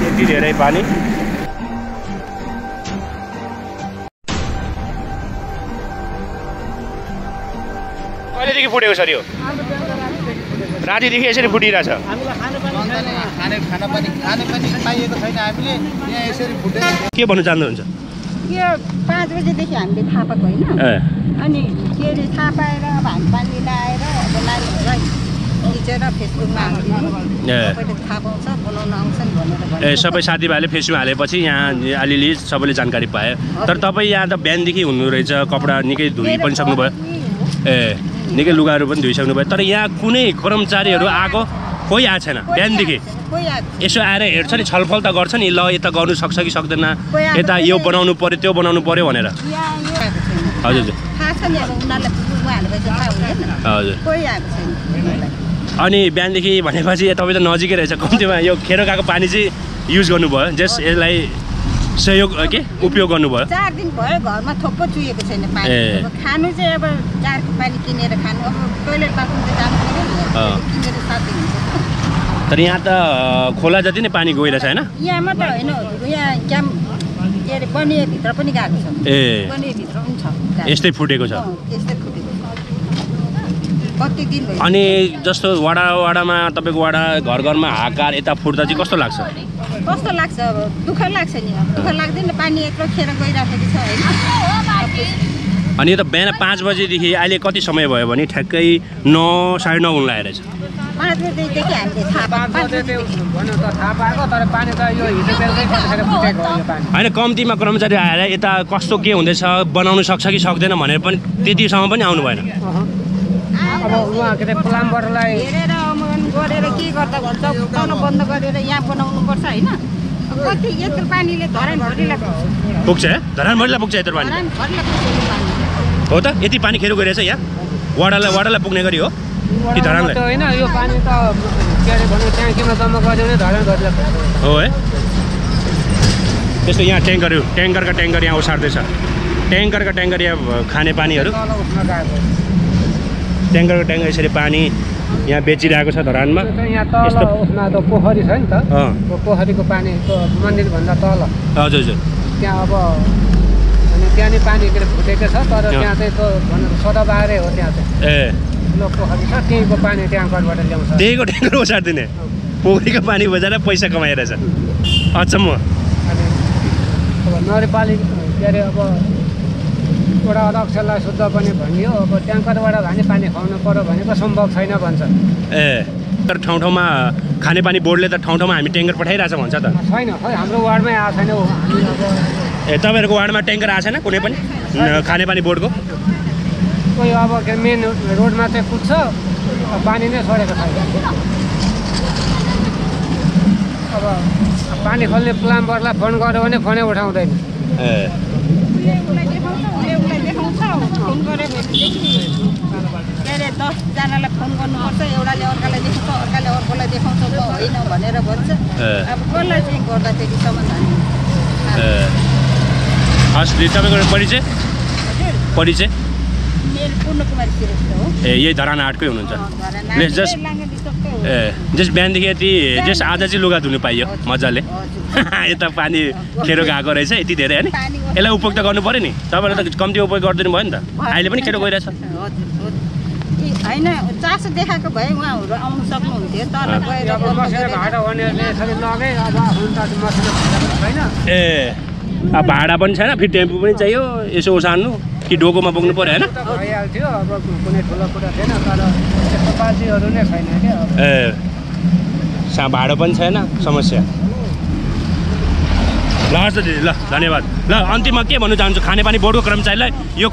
यति धेरै पानी। कहिलेदेखि फुटेको सर यो? रातिदेखि यसरी फुटिरहेछ। के भन्नु चाहनुहुन्छ? यो 5 बजेदेखि हामीले थाहा पाएको होइन, अनि के अरे थाहा पाएर अब हामी पानी ल्याएर अब नानीहरूलाई खिचेर फेसबुकमा हालिदिनु, थाहा पाउँछ बनाउन आउँछन् भनेर सबै साथीभाइले फेसबुक हालेपछि यहाँ अलिअलि सबैले जानकारी पायो। तर तपाईँ यहाँ त बिहानदेखि हुनु रहेछ, कपडा निकै धोइ पनि सक्नुभयो, निकै लुगाहरू पनि धोइसक्नु भयो। तर यहाँ कुनै कर्मचारीहरू आएको कोही आएको छैन बिहानदेखि? यसो आएर हेर्छ नि, छलफल त गर्छ नि, ल यता गर्नु सक्छ कि सक्दैन, यता यो बनाउनु पर्यो त्यो बनाउनु पर्यो भनेर? हजुर हजुर। अनि बिहानदेखि भनेपछि तपाईँ त नजिकै रहेछ, कम्तीमा यो खेर गएको पानी चाहिँ युज गर्नुभयो, जस यसलाई सहयोग के उपयोग गर्नुभयो? 4 दिन भयो घरमा थोप्पो चुहेको छैन पानी, खानु चाहिँ अब जारको पानी किनेर खानु, अब टोइलेट बाथरुम त जानु पर्यो नि, किनेर साथै हुन्छ। तर यहाँ त खोला जति नै पानी गइरहेछ हैन? यहाँ मात्र होइन, यहाँ क्याम्प के अरे बनिएभित्र पनि गएको छ, बनिएभित्र पनि छ, यस्तै फुटेको छ। यस्तै फुटेको कति दिन भयो। अनि जस्तो वडामा तपाईँको वडा घर घरमा हाकार यता फुट्दा चाहिँ कस्तो लाग्छ? कस्तो लाग्छ? अब दुःख लाग्छ नि, दुःख लाग्दैन, पानी यत्रो खेर गइराखेको छ होइन। अनि यो त बिहान 5 बजेदेखि अहिले कति समय भयो भने ठ्याक्कै 9 साढे 9 हुन लागेको रहेछ। 5 बजेदेखि हामीले थाहा पाएको, तर पानी त यो हिजो बेलुकै कतिखेर फुटेको हो यो पानी। होइन कम्तीमा कर्मचारी आएर यता कस्तो के हुँदैछ बनाउनु सक्छ कि सक्दैन भनेर पनि त्यतिसम्म पनि आउनु भएन? अब उहाँ के अरे प्लम्बरलाई हेरेर गरेर के गर्दा भन्छ, तल बन्द गरेर यहाँ बनाउनु पर्छ होइन। कति यत्रो पानीले धरानभरिलाई पुग्छ, धरानभरिलाई पुग्छ यत्रो पानी? हो त यति पानी खेर गइरहेछ यहाँ वडालाई पुग्ने गरी हो कि धरानलाई? होइन यो पानी त के अरे भन्नु ट्याङ्कीमा जम्मा गर्यो भने धरानभरिलाई पुग्छ। हो है, त्यस्तो यहाँ ट्याङ्करका ट्याङ्कर यहाँ ओसार्दैछ, ट्याङ्करका ट्याङ्कर यहाँ खाने पानीहरू, ट्याङ्करको ट्याङ्कर यसरी पानी यहाँ बेचिरहेको छ धरानमा। यहाँ तल उसमा त पोखरी छ नि त, पोखरीको पानीको मन्दिरभन्दा तल। हजुर हजुर। त्यहाँ अब अनि त्यहाँ नि पानी के अरे फुटेको छ, तर त्यहाँ चाहिँ त्यो सदाबारै हो त्यहाँ चाहिँ। पोखरी छ, त्यहीँको पानी ट्याङ्करबाट ल्याउँछ, त्यहीँको ट्याङ्कर ओसार्दिने, पोखरीको पानी बजाएर पैसा कमाइरहेछ। अचम्म। अनि अब नगरपालिका के अरे अब वडा अध्यक्षलाई शुद्ध पनि भनियो, अब ट्याङ्करबाट भने पानी खुवाउनु पर्यो भनेको सम्भव छैन भन्छ। तर ठाउँ-ठाउँमा खानेपानी बोर्डले त ठाउँ-ठाउँमा हामी ट्याङ्कर पठाइरहेछ भन्छ त? छैन, खै हाम्रो वार्डमै आएको छैन। हामी अब तपाईँहरूको वार्डमा ट्याङ्कर आएको छैन कुनै पनि खानेपानी बोर्डको? कोही अब के मेन रोडमा चाहिँ कुद्छ, पानी नै छोडेको छैन। अब पानी खोल्ने प्लम्बरलाई फोन गर्यो भने फोनै उठाउँदैन। फोन गरेर के अरे 10 जनालाई फोन गर्नुपर्छ, एउटाले अर्कालाई देखाउँछ, अर्काले अर्कोलाई देखाउँछ, म होइन भनेर भन्छ। अब कसलाई चाहिँ गर्दा त्यतिसम्म जाने। हस्, तपाईँको परिचय? परिचय? मेरो पूर्णकुमारी श्रेष्ठ हो। यही धरान आठकै हुनुहुन्छ? जस बिहानदेखि यति जस आज चाहिँ लुगा धुनु पाइयो मजाले, यता पानी खेरो गएको रहेछ यति धेरै होइन? यसलाई उपयोग त गर्नु पऱ्यो नि, तपाईँले त कम्ती उपयोग गरिदिनु भयो नि त, अहिले पनि खेरो गइरहेछ। होइन चासो देखाएको भए उहाँहरू आउनु सक्नुहुन्थ्यो, तर ए अब भाडा पनि छैन, फेरि टेम्पो पनि चाहियो, यसो ओसार्नु कि डोकोमा पुग्नु पऱ्यो होइन? भइहाल्थ्यो, अब कुनै ठुलो कुरा थिएन, तर त्यस्तो बाजीहरू नै छैन क्या। भाडा पनि छैन, समस्या। ल हस् त दिदी, ल धन्यवाद। ल अन्तिममा के भन्नु चाहन्छु खानेपानी बोर्डको कर्मचारीलाई, यो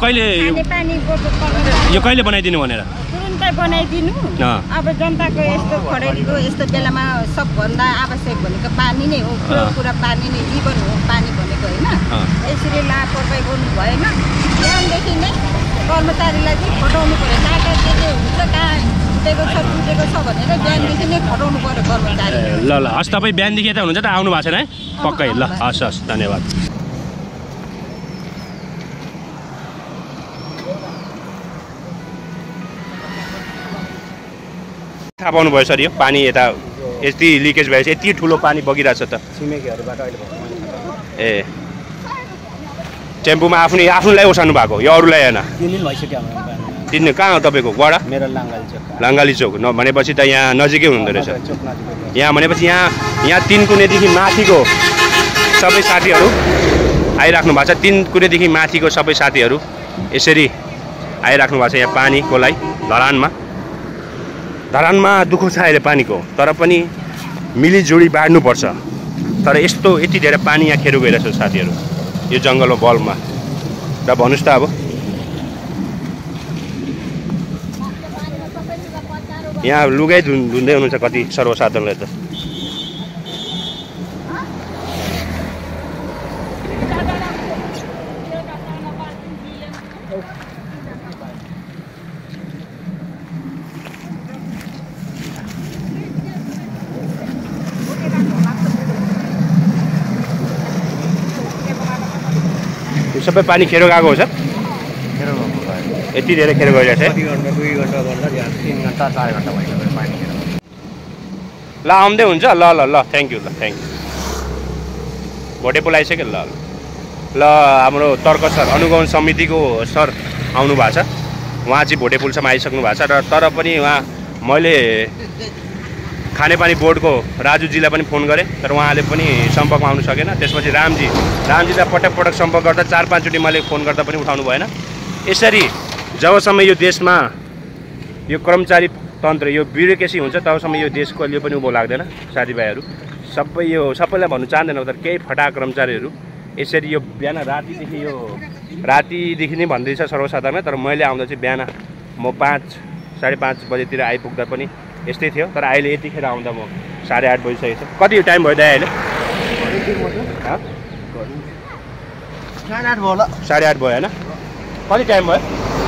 कहिले बनाइदिनु भनेर? तुरुन्तै बनाइदिनु। अब जनताको यस्तो खडेरीको यस्तो बेलामा सबभन्दा आवश्यक भनेको पानी नै हो, पुरा पानी नै जीवन हो, पानी भनेको होइन। यसरी लापरवाही गर्नु भएन, बिहानदेखि नै कर्मचारीलाई चाहिँ खटाउनु पऱ्यो, नाका के हुन्छ, कहाँ फुटेको छ भनेर बिहानदेखि नै खटाउनु पऱ्यो कर्मचारी। ल ल हस्, तपाईँ बिहानदेखि यता हुनुहुन्छ त, आउनु भएको छैन है? पक्कै। ल हस् हस्, धन्यवाद। थाहा पाउनुभयो सर यो पानी यता यति लिकेज भएपछि यति ठुलो पानी बगिरहेछ त छिमेकीहरूबाट अहिले ए टेम्पोमा आफ्नैलाई ओसार्नु भएको यो अरूलाई होइन 3 दिन भइसक्यो तिन कहाँ हो तपाईँको गडा मेरो लाङ्गाली चोक भनेपछि त यहाँ नजिकै हुँदो रहेछ यहाँ भनेपछि यहाँ 3 कुनेदेखि माथिको सबै साथीहरू आइराख्नु भएको छ 3 कुनेदेखि माथिको सबै साथीहरू यसरी आइराख्नु भएको छ यहाँ पानीको लागि धरानमा दुःख छ अहिले पानीको तर पनि मिलिजुली बाँड्नुपर्छ तर यति धेरै पानी यहाँ खेर गइरहेछ साथीहरू यो जङ्गलमा बल्बमा र भन्नुहोस् त अब यहाँ लुगाइ धुँदै हुनुहुन्छ कति सर्वसाधारणले त सबै पानी खेरो गएको हो सर यति धेरै खेर गइरहेछ है 2 घण्टा भन्दा 3 घण्टा 4 घण्टा भइसक्यो पानी ल आउँदै हुन्छ ल थ्याङ्क यू भोटेपुल आइसक्यो ल हाम्रो तर्क सर अनुगमन समितिको सर आउनु भएको छ उहाँ चाहिँ भोटेपुलसम्म आइसक्नु भएको छ र तर पनि उहाँ मैले खानेपानी बोर्डको राजुजीलाई पनि फोन गरेँ तर उहाँले पनि सम्पर्कमा आउनु सकेन त्यसपछि रामजीलाई पटक सम्पर्क गर्दा 4-5 चोटि मैले फोन गर्दा पनि उठाउनु भएन यसरी जबसम्म यो देशमा यो कर्मचारी तन्त्र यो ब्युरोक्रेसी हुन्छ तबसम्म यो देशको अलि पनि उँभो लाग्दैन साथीभाइहरू सबैलाई भन्नु चाहँदैन तर केही फटा कर्मचारीहरू यसरी यो बिहान रातिदेखि नै भन्दैछ सर्वसाधारण तर मैले आउँदा चाहिँ बिहान म 5-5:30 बजेतिर आइपुग्दा पनि यस्तै थियो तर अहिले यतिखेर आउँदा म 8:30 बजिसकेको छ कति टाइम भयो दाइ अहिले 8:30 भयो होला 8:30 भयो होइन कति टाइम भयो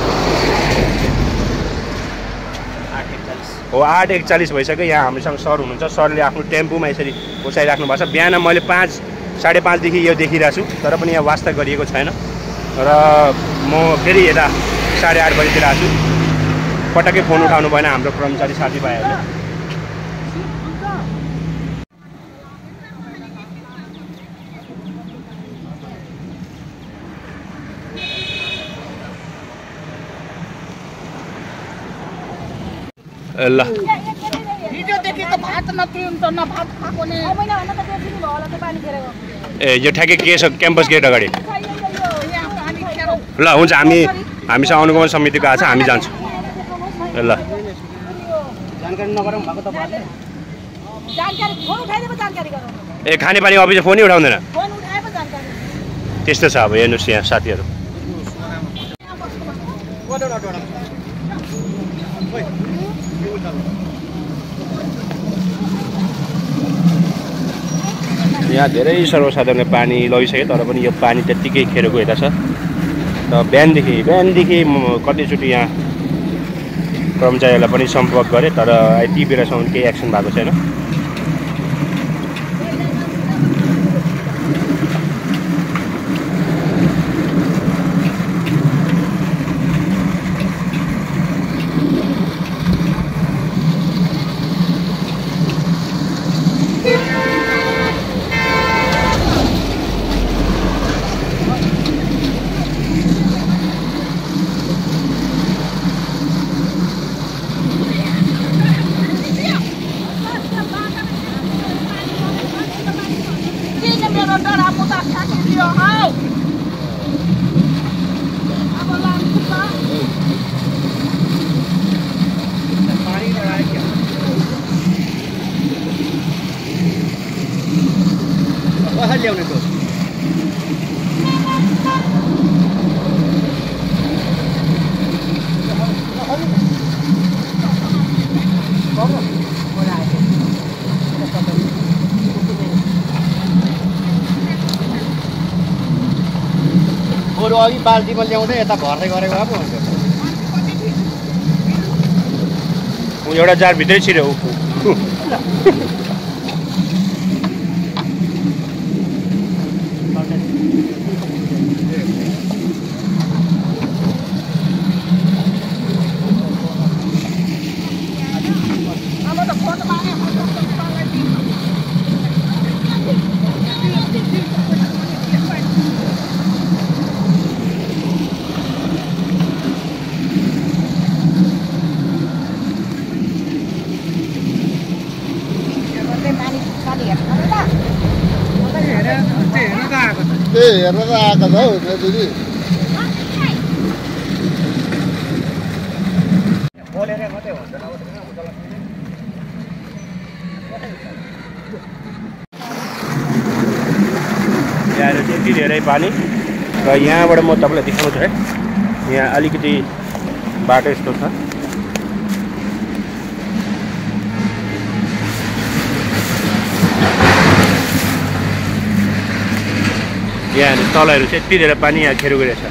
8:41 भइसक्यो यहाँ हामीसँग सर हुनुहुन्छ सरले आफ्नो टेम्पोमा यसरी ओसाइराख्नु भएको छ बिहान मैले 5-5:30 देखि यो देखिरहेको छु तर पनि यहाँ वास्ता गरिएको छैन र म फेरि यता 8:30 बजीतिर आएको छु पटक्कै फोन उठाउनु भएन हाम्रो कर्मचारी साथीभाइहरूले ल ए यो ठ्याक्कै के छ क्याम्पस गेट अगाडि ल हुन्छ हामीसँग अनुगमन समितिको आएको छ हामी जान्छौँ ल ए खानेपानी अफिस फोनै उठाउँदैन त्यस्तो छ अब हेर्नुहोस् यहाँ साथीहरू यहाँ धेरै सर्वसाधारणले पानी लगिसक्यो तर पनि यो पानी त्यत्तिकै खेर गइरहेको छ र बिहानदेखि कतिचोटि यहाँ कर्मचारीहरूलाई पनि सम्पर्क गरेँ तर यति बेलासम्म केही एक्सन भएको छैन ल्याउने त बरु अघि बाल्टीमा ल्याउँदै यता भर्दै गरेको भए पो हुन्छ एउटा जार भित्रै छिर्यो हेर्न त आएको छ हौ दिदी यहाँ त्यति धेरै पानी र यहाँबाट म तपाईँलाई देखाउँछु है यहाँ अलिकति बाटो यस्तो छ यहाँ तलहरू चाहिँ यति धेरै पानी यहाँ खेर गइरहेछ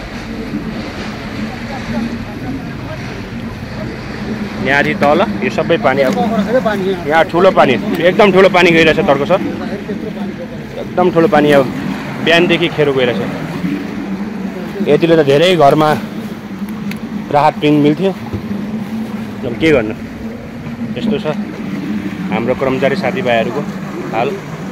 यहाँदेखि तल यो सबै पानी अब यहाँ ठुलो पानी एकदम ठुलो पानी गइरहेछ तर्को सर एकदम ठुलो पानी अब बिहानदेखि खेर गइरहेछ यतिले त धेरै घरमा राहत मिल्थ्यो के गर्नु यस्तो छ हाम्रो कर्मचारी साथीभाइहरूको हाल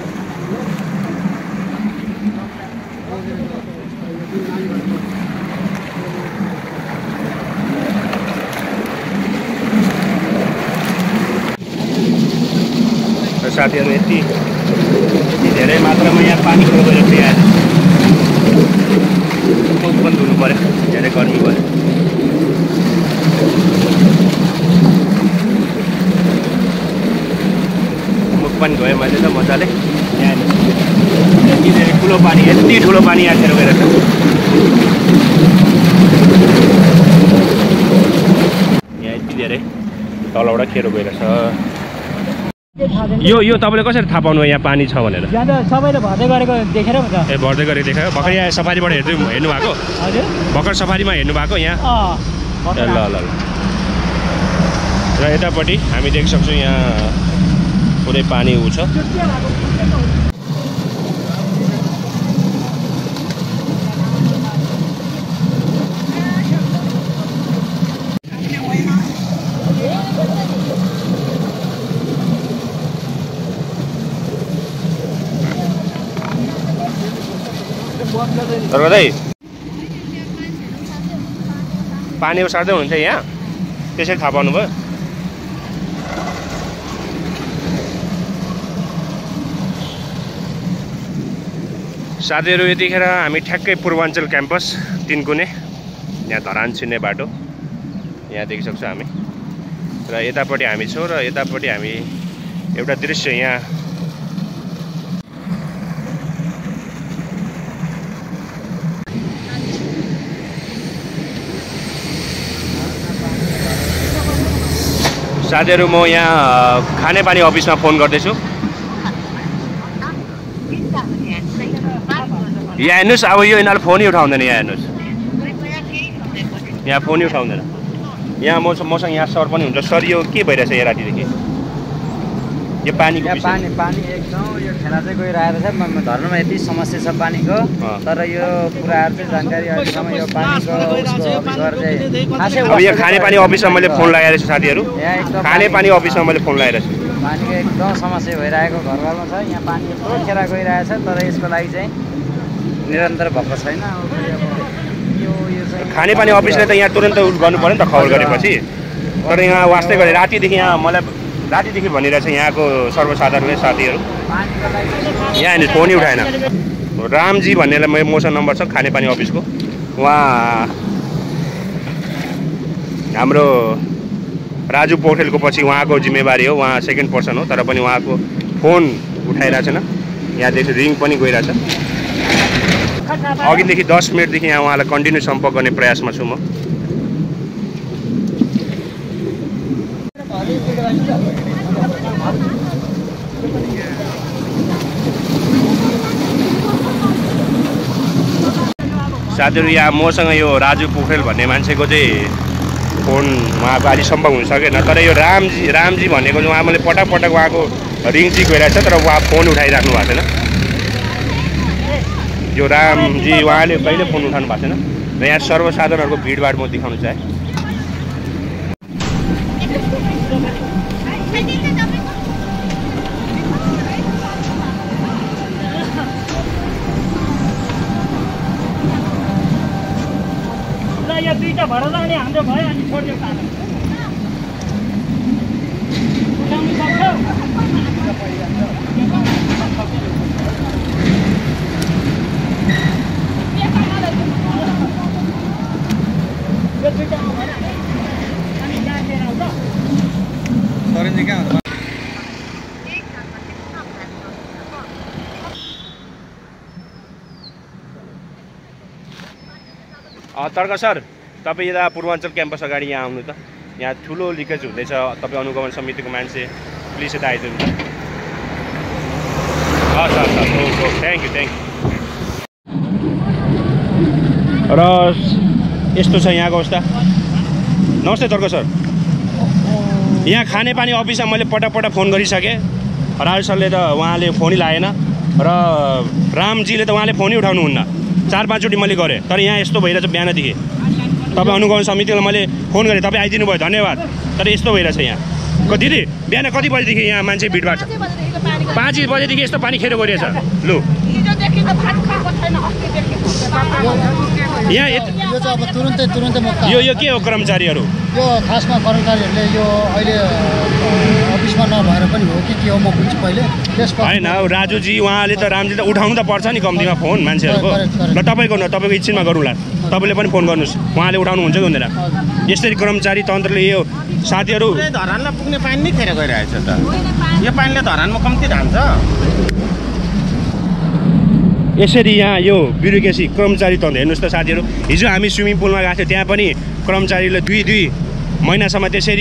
साथीहरू यति धेरै मात्रामा यहाँ पानी खेर गइरहेछ यहाँ मुख पनि धुनु पर्यो धेरै गर्मी भयो मुख पनि धोएँ मैले त मजाले यहाँ यति धेरै ठुलो पानी यति ठुलो पानी यहाँ खेर गइरहेछ यहाँ यति धेरै तलबाट खेर गइरहेछ यो तपाईँले कसरी थाहा पाउनु यहाँ पानी छ भनेर सबैले भर्दै गरेको देखेर हुन्छ ए भर्दै गरेको देखायो भर्खर यहाँ सफारीबाट हेर्नु भएको हजुर भर्खर सफारीमा हेर्नु भएको यहाँ ल ल ल र यतापट्टि हामी देख्न सक्छौँ यहाँ पुरै पानी उ छ तर कतै पानी सार्दै हुन्छ यहाँ त्यसरी थाहा पाउनु भयो साथीहरू यतिखेर हामी ठ्याक्कै पूर्वाञ्चल क्याम्पस तिनकुने यहाँ धरान छिर्ने बाटो यहाँ देखिसक्छौँ हामी र यतापट्टि हामी छौँ र यतापट्टि हामी एउटा दृश्य यहाँ साथीहरू म यहाँ खानेपानी अफिसमा फोन गर्दैछु यहाँ हेर्नुहोस् अब यो यिनीहरू फोनै उठाउँदैन यहाँ हेर्नुहोस् यहाँ फोनै उठाउँदैन यहाँ मसँग यहाँ सर पनि हुन्छ सर यो के भइरहेछ यहाँ रातिदेखि यो पानीको पानी एकदम यो खेला चाहिँ गइरहेको छ धर्ममा यति समस्या छ पानीको तर यो कुराहरू चाहिँ जानकारी अहिलेसम्म यो पानीको अब यो खानेपानी अफिसमा मैले फोन लगाइरहेको छु साथीहरू खानेपानी अफिसमा मैले फोन लगाइरहेको छु पानीको एकदम समस्या भइरहेको घर घरमा छ यहाँ पानी यस्तो खेला गइरहेछ तर यसको लागि चाहिँ निरन्तर भएको छैन खानेपानी अफिसले त यहाँ तुरन्त गर्नु पर्यो नि त खबर गरेपछि तर यहाँ वास्तै गरे रातिदेखि यहाँ मलाई रातिदेखि भनिरहेछ यहाँको सर्वसाधारणले साथीहरू यहाँ हेर्नु फोनै उठाएन रामजी भन्नेलाई मसँग नम्बर छ खानेपानी अफिसको उहाँ हाम्रो राजु पौडेलको पछि उहाँको जिम्मेवारी हो उहाँ सेकेन्ड पर्सन हो तर पनि उहाँको फोन उठाइरहेको छैन यहाँदेखि रिङ पनि गइरहेछ अघिदेखि 10 मिनटदेखि यहाँ उहाँलाई कन्टिन्यू सम्पर्क गर्ने प्रयासमा छु म साथीहरू यहाँ मसँग यो राजु पोखरेल भन्ने मान्छेको चाहिँ फोन उहाँको अहिले सम्भव हुन सकेन तर यो रामजी भनेको चाहिँ उहाँ मैले पटक उहाँको रिङ चाहिँ गइरहेछ तर उहाँ फोन उठाइराख्नु भएको छैन यो रामजी उहाँले कहिले फोन उठाउनु भएको छैन र यहाँ सर्वसाधारणहरूको भिडभाड म देखाउन चाहेँ दुईटा भएर जाने हाम्रो भयो अनि छोड्यो कालो उठाउनु सक्छौ तर्क सर तपाईँ यता पूर्वाञ्चल क्याम्पस अगाडि यहाँ आउनु त यहाँ ठुलो लिकेज हुँदैछ तपाईँ अनुगमन समितिको मान्छे प्लिज यता आइदिनु त हस् हस् हस् ओके थ्याङ्क यू र यस्तो छ यहाँको अवस्था नमस्ते तर्क सर यहाँ खानेपानी अफिसमा मैले पटक फोन गरिसकेँ राजु सरले त उहाँले फोनै लागेन र रामजीले त उहाँले फोनै उठाउनुहुन्न 4-5 चोटि मैले गरेँ तर यहाँ यस्तो भइरहेछ बिहानदेखि तपाईँ अनुगमन समितिलाई मैले फोन गरेँ तपाईँ आइदिनु भयो धन्यवाद तर यस्तो भइरहेछ यहाँ दिदी बिहान कति बजीदेखि यहाँ मान्छे भिडभाड छ 5 बजेदेखि यस्तो पानी खेर गइरहेछ लु यहाँ यो चाहिँ अब तुरुन्तै म यो के हो कर्मचारीहरू यो खासमा कर्मचारीहरूले यो अहिले अफिसमा नभएर पनि हो कि के हो म बुझ्छु पहिले त्यसपछि होइन राजुजी उहाँले त रामजी त उठाउनु त पर्छ नि कम्तीमा फोन मान्छेहरूको ल तपाईँको इच्छिनमा गरौँला तपाईँले पनि फोन गर्नुहोस् उहाँले उठाउनुहुन्छ कि हुँदैन यसरी कर्मचारी तन्त्रले यो साथीहरू धरानमा पुग्ने पानी नै खेर गइरहेछ त यो पानीले धरानमा कम्ती धान्छ यसरी यहाँ यो ब्युरोक्रेसी कर्मचारी तन्त्र हेर्नुहोस् त साथीहरू हिजो हामी स्विमिङ पुलमा गएको थियौँ त्यहाँ पनि कर्मचारीले 2 महिनासम्म त्यसरी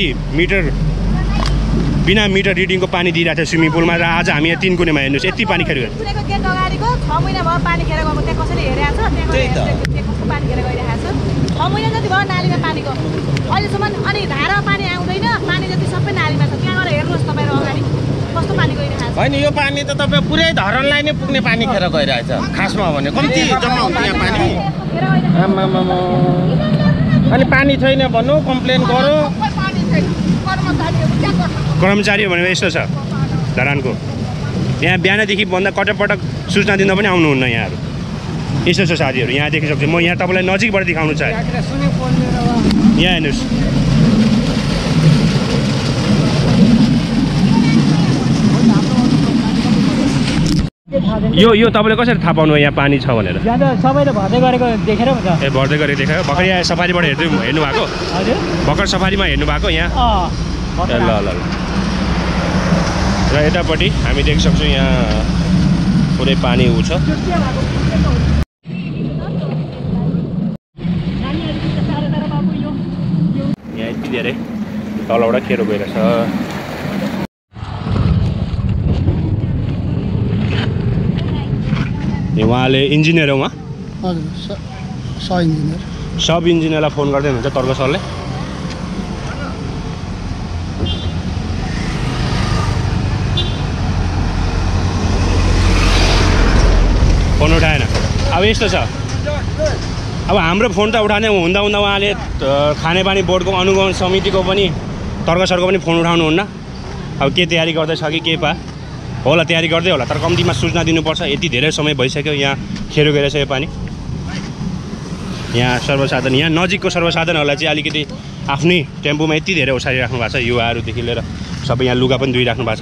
बिना मिटर रिडिङको पानी दिइरहेको थियो स्विमिङ पुलमा र आज हामी यहाँ 3 कुनेमा हेर्नुहोस् यति पानी खेर गयो 6 महिना भयो पानी खेर गएको त्यहाँ कसैले हेरेको छ कस्तो पानी खेर गइरहेको छ 6 महिना जति भयो नालीमा पानीको अहिलेसम्म अनि धारामा पानी आउँदैन पानी जति सबै नालीमा छ त्यहाँ गएर हेर्नुहोस् तपाईँहरू अगाडि कस्तो पानी गइरहेको छ होइन यो पानी त तपाईँ पुरै धरानलाई नै पुग्ने पानी खेर गइरहेछ खासमा भने कम्ती जम्मा हुन्छ यहाँ पानी अनि पानी छैन भन्नु कम्प्लेन गरौँ कर्मचारी भनेको यस्तो छ धरानको यहाँ बिहानदेखि भन्दा पटक सूचना दिँदा पनि आउनुहुन्न यहाँहरू यस्तो छ साथीहरू यहाँ देखिसक्छु म यहाँ तपाईँलाई नजिकबाट देखाउनु चाहे यहाँ हेर्नुहोस् यो तपाईँले कसरी थाहा पाउनु यहाँ पानी छ भनेर सबैले भर्दै गरेको देखेर हुन्छ ए भर्दै गरेको देखायो भर्खर यहाँ सफारीबाट हेर्नु भएको हजुर भर्खर सफारीमा हेर्नु भएको यहाँ ल र यतापट्टि हामी देख्न सक्छौँ यहाँ पुरै पानी उ छ यहाँ यति धेरै तलबाट खेरो गइरहेछ उहाँले इन्जिनियर हो उहाँ हजुर सब इन्जिनियरलाई फोन गर्दै हुनुहुन्छ तर्क सरले फोन उठाएन अब यस्तो छ अब हाम्रो फोन त उठाने हुँदा उहाँले खानेपानी बोर्डको अनुगमन समितिको पनि तर्क सरको पनि फोन उठाउनुहुन्न अब के तयारी गर्दैछ कि के होला तयारी गर्दै होला तर कम्तीमा सूचना दिनुपर्छ यति धेरै समय भइसक्यो यहाँ खेरो गइरहेछ यो पानी यहाँ सर्वसाधारण यहाँ नजिकको सर्वसाधारणहरूलाई चाहिँ अलिकति आफ्नै टेम्पोमा यति धेरै ओसारिराख्नु भएको छ युवाहरूदेखि लिएर सबै यहाँ लुगा पनि धोइराख्नु भएको छ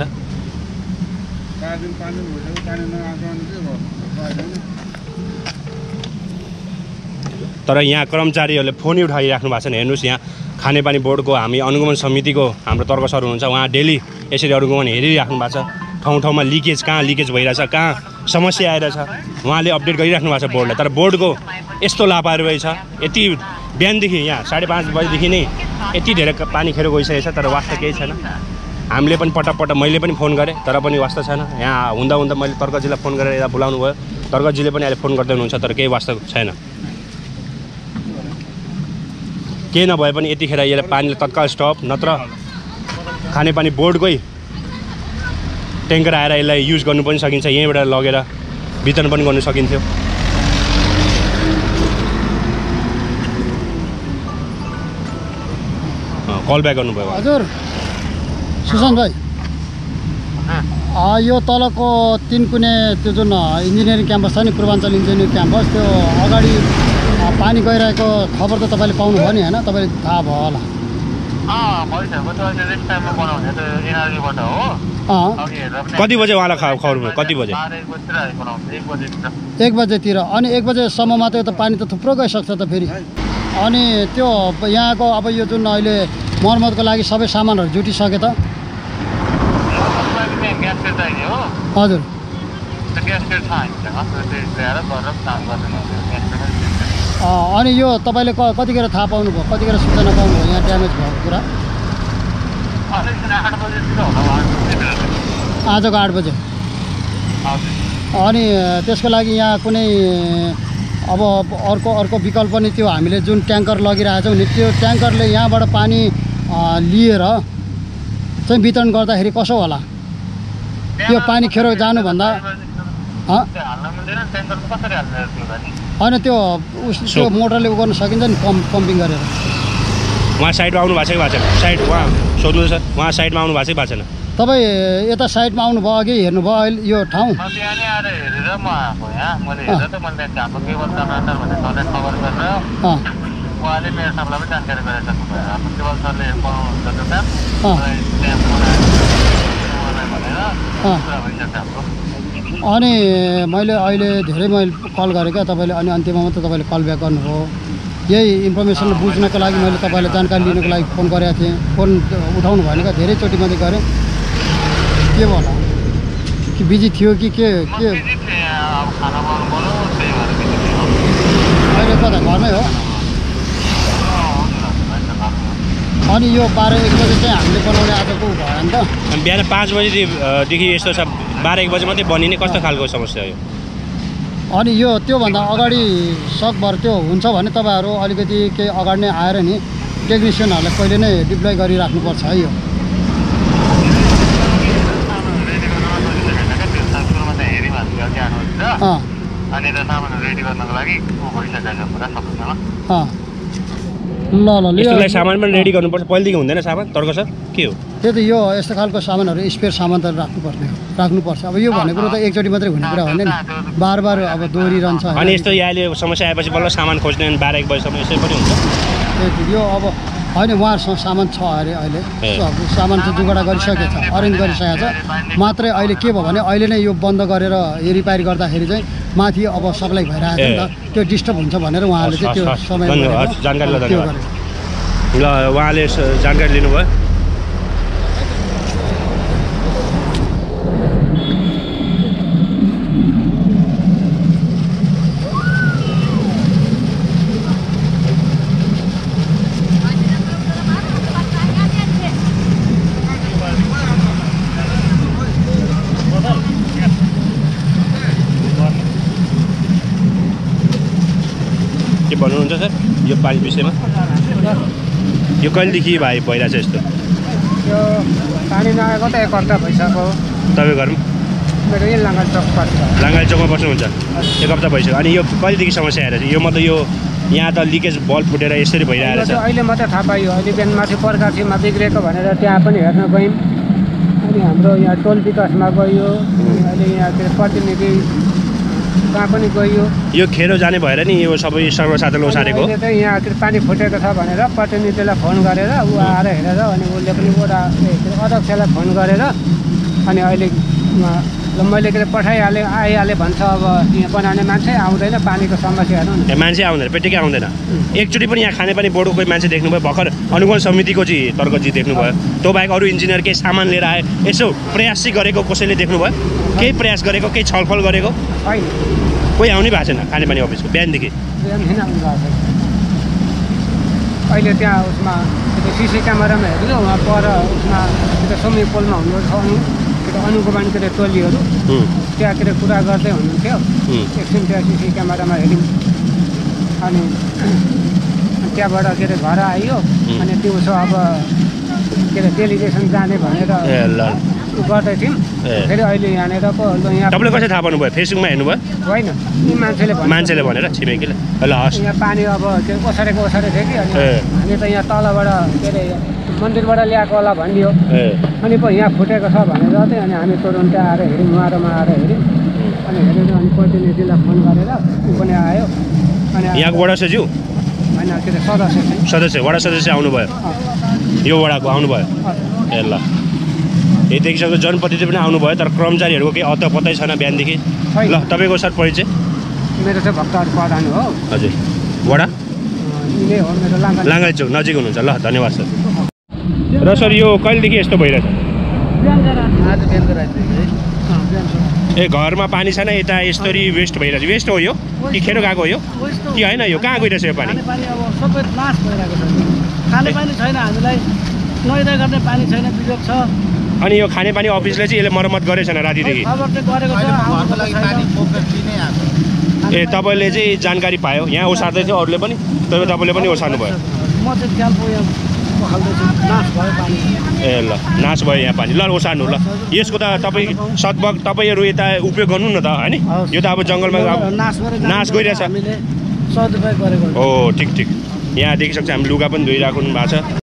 तर यहाँ कर्मचारीहरूले फोनै उठाइराख्नु भएको छैन हेर्नुहोस् यहाँ खानेपानी बोर्डको हामी अनुगमन समितिको हाम्रो तर्क सर हुनुहुन्छ उहाँ डेली यसरी अनुगमन हेरिराख्नु भएको छ ठाउँ लिकेज कहाँ लिकेज भइरहेछ कहाँ समस्या आइरहेछ उहाँले अपडेट गरिराख्नु भएको छ बोर्डलाई तर बोर्डको यस्तो लापरवाही छ यति बिहानदेखि यहाँ 5:30 बजीदेखि नै यति धेरै पानी खेर गइसकेको छ तर वास्ता केही छैन हामीले पनि पटक मैले पनि फोन गरेँ तर पनि वास्ता छैन यहाँ हुँदा मैले तर्कजीलाई फोन गरेर यता बोलाउनु भयो तर्कजीले पनि अहिले फोन गर्दै हुनुहुन्छ तर केही वास्ता छैन केही नभए पनि यतिखेर यसलाई पानीले तत्काल स्टप नत्र खानेपानी बोर्डकै ट्याङ्कर आएर यसलाई युज गर्नु पनि सकिन्छ यहीँबाट लगेर वितरण पनि गर्नु सकिन्थ्यो कल ब्याक गर्नुभयो हजुर सुशान्त भाइ यो तलको 3 कुने त्यो जुन इन्जिनियरिङ क्याम्पस छ नि पूर्वाञ्चल इन्जिनियरिङ क्याम्पस त्यो अगाडि पानी गइरहेको खबर त तपाईँले पाउनुभयो नि होइन तपाईँले थाहा भयो होला कति बजे उहाँलाई खबर भयो कति बजे 1 बजेतिर अनि 1 बजेसम्ममा त पानी त थुप्रो गइसक्छ त फेरि अनि त्यो यहाँको अब यो जुन अहिले मर्मतको लागि सबै सामानहरू जुटिसके त हजुर अनि यो तपाईँले कतिखेर थाहा पाउनुभयो, कतिखेर सूचना पाउनुभयो यहाँ ड्यामेज भएको कुरा? आजको 8 बजे। अनि त्यसको लागि यहाँ कुनै अब अर्को विकल्प नि त्यो हामीले जुन ट्याङ्कर लगिरहेछौँ नि त्यो ट्याङ्करले यहाँबाट पानी लिएर चाहिँ वितरण गर्दाखेरि कसो होला? त्यो पानी खेर जानुभन्दा होइन त्यो मोटरले उ गर्न सकिन्छ नि पम्पिङ गरेर। उहाँ साइडमा आउनु भएको छ कि भएको छैन? साइड उहाँ सोध्नु सर, उहाँ साइडमा आउनु भएको छ कि भएको छैन? तपाईँ यता साइडमा आउनुभयो अघि हेर्नुभयो अहिले यो ठाउँ? अनि मैले अहिले धेरै कल गरेँ क्या तपाईँले, अनि अन्त्यमा मात्रै तपाईँले कल ब्याक गर्नुभयो। यही इन्फर्मेसन बुझ्नको लागि मैले तपाईँलाई जानकारी लिनुको लागि फोन गरेको थिएँ, फोन उठाउनु भएन क्या, धेरैचोटि मैले गरेँ। के भयो होला कि बिजी थियो कि के अहिले कता घरमै हो? अनि यो 12-1 बजे चाहिँ हामीले बनाउने आजको भयो नि त? बिहान 5 बजेदेखि यस्तो छ, 12-1 बजे मात्रै बनिने कस्तो खालको समस्या हो यो? अनि यो त्योभन्दा अगाडि सकभर त्यो हुन्छ भने तपाईँहरू अलिकति केही अगाडि नै आएर नि टेक्निसियनहरूलाई पहिले नै डिप्लोय गरिराख्नुपर्छ है। यो ल यसलाई सामान पनि रेडी गर्नुपर्छ पहिलेदेखि हुँदैन सामान तर्क सर के हो? त्यही त यो यस्तो खालको सामानहरू स्पेयर सामान त राख्नुपर्छ। अब यो भनेको त एकचोटि मात्रै हुने कुरा होइन नि, बार अब दोहोरिरहन्छ। अनि यस्तो अहिले समस्या आएपछि बल्ल सामान खोज्ने 12-1 बजीसम्म यसै पनि हुन्छ? यो अब होइन उहाँहरूसँग सामान छ अरे, अहिले सामान चाहिँ जुगाडा गरिसकेको छ, अरेन्ज गरिसकेको छ। मात्रै अहिले के भयो भने अहिले नै यो बन्द गरेर यो रिपेयर गर्दाखेरि चाहिँ माथि अब सप्लाई भइरहेको छ नि त, त्यो डिस्टर्ब हुन्छ भनेर उहाँहरूले चाहिँ त्यो समय जानकारी ल उहाँले जानकारी लिनुभयो। के भन्नुहुन्छ सर यो पानी विषयमा? यो कहिलेदेखि भाइ भइरहेछ यस्तो? यो पानी नआएको त 1 हप्ता भइसक्यो। तपाईँ घरमा? मेरो यही लाङ्गाल चौक पर्छ। लाङ्गाल चौकमा बस्नुहुन्छ? 1 हप्ता भइसक्यो। अनि यो कहिलेदेखि समस्या आएर यो मतलब यो यहाँ त लिकेज बल्ब फुटेर यसरी भइरहेको छ? अहिले मात्रै थाहा पाइयो, अहिले बिहान माथि पर्खाछीमा बिग्रेको भनेर त्यहाँ पनि हेर्न गयौँ। अनि हाम्रो यहाँ टोल विकासमा गयो, अहिले यहाँ प्रतिनिधि कहाँ पनि गयो। यो खेरो जाने भएर नि यो सबै सर्वसाधारण ओसारेको? अहिले चाहिँ यहाँ पानी फुटेको छ भनेर प्रतिनिधिलाई फोन गरेर ऊ आएर हेरेर अनि उसले पनि अध्यक्षलाई फोन गरेर अनि अहिले मैले के अरे आइहालेँ भन्छ। अब यहाँ बनाउने मान्छे आउँदैन, पानीको समस्या हेर्नु न। मान्छे आउँदैन, पेटिकै आउँदैन। एकचोटि पनि यहाँ खानेपानी बोर्डको कोही मान्छे देख्नुभयो? भर्खर अनुगमन समितिको चाहिँ तर्कजी देख्नुभयो? त्यो बाहेक अरू इन्जिनियर केही सामान लिएर आए यसो प्रयास चाहिँ गरेको कसैले देख्नुभयो? केही प्रयास गरेको, केही छलफल गरेको? कोही आउनै भएको छैन खानेपानी अफिसको बिहानदेखि? अहिले त्यहाँ उसमा सिसी क्यामेरामा हेऱ्यो, उहाँ पर उसमा त्यो स्विमिङ पुलमा हुनुहुन्छ अनि अनुगमन के अरे टोलीहरू त्यहाँ के अरे कुरा गर्दै हुनुहुन्थ्यो। एकछिन त्यहाँ सिसी क्यामेरामा हेऱ्यौँ अनि त्यहाँबाट के अरे घर आइयो अनि दिउँसो अब के अरे डेलिगेसन जाने भनेर गर्दै थियौँ। फेरि अहिले यहाँनिर पो यहाँ तपाईँले कसरी थाहा पाउनुभयो? फेसबुकमा हेर्नुभयो? होइन, यी मान्छेले भनेर छिमेकीले? ल हस्। यहाँ पानी अब ओसारेको थियो कि अनि हामी त यहाँ तलबाट के अरे मन्दिरबाट ल्याएको होला भनिदियो। अनि पो यहाँ फुटेको छ भनेर चाहिँ अनि हामी तुरुन्तै आएर हेऱ्यौँ, उहाँहरूमा आएर हेऱ्यौँ। अनि हेरेर अनि प्रतिनिधिलाई फोन गरेर ऊ पनि आयो। अनि यहाँको वडा सचिव होइन के अरे सदस्य वडा सदस्य आउनुभयो? यो वडाको आउनुभयो? ए ल यही देखिसक्यो जनप्रतिनिधि पनि आउनुभयो, तर कर्मचारीहरूको केही अत्तपत्तै छैन बिहानदेखि। ल तपाईँको सर परिचय? मेरो चाहिँ भक्तहरि प्रधान हो। हजुर, वडा यिनै हो मेरो लाङ्गाल चौक नजिक हुनुहुन्छ। ल धन्यवाद सर। र सर यो कहिलेदेखि यस्तो भइरहेछ? ए घरमा पानी छैन यता यसरी वेस्ट भइरहेछ वेस्ट हो यो कि खेरो गएको हो यो कि होइन यो कहाँ गइरहेछ यो पानी पानी अब सबै नाश भइरहेको छ खाने पानी छैन हामीलाई नुहाइदा गर्ने पानी छैन बिजोग छ अनि यो खानेपानी अफिसले चाहिँ यसले मर्मत गरेको छैन रातिदेखि खबर चाहिँ गरेको छ ए तपाईँले चाहिँ जानकारी पायो यहाँ ओसार्दै थियो अरूले पनि तपाईँले पनि ओसार्नु भयो म चाहिँ क्याम्पको यहाँ पखाल्दैछु नाश भयो पानी ए ल नाश भयो यहाँ पानी ल ओसार्नु ल यसको त तपाईँ सद्भाव तपाईँहरू यता उपयोग गर्नु न त होइन यो त अब जङ्गलमा नाश गइरहेछ हामीले सदुपयोग गरेको हो ठिक यहाँ देखिसक्छ हामी लुगा पनि धोइराख्नु भएको छ